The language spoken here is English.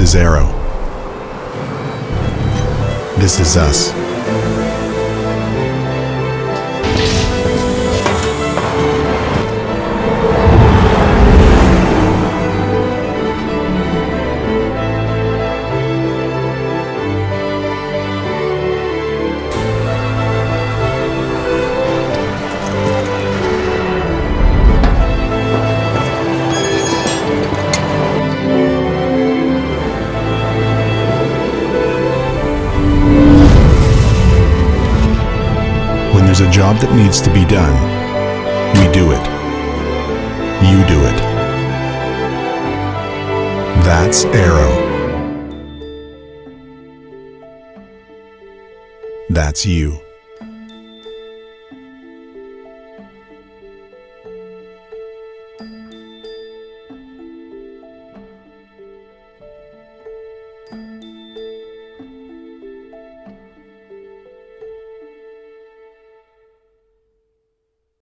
is Arrow. This is us. When there's a job that needs to be done, we do it. You do it. That's Arrow. That's you.